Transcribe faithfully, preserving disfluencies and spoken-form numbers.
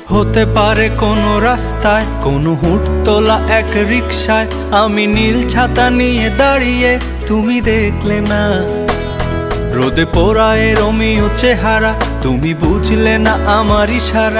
হতে পারে কোনো রাস্তায়, কোনো হুট তোলা এক রিকশায় আমি নীল ছাতা নিয়ে দাঁড়িয়ে, তুমি দেখলে না। রোদে পোড়ায় রোমিও চেহারা, তুমি বুঝলে না আমার ইশারা।